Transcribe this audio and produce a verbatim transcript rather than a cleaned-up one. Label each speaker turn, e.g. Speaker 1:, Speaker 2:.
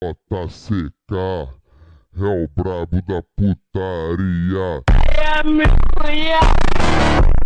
Speaker 1: J C K é o brabo da putaria.
Speaker 2: É a minha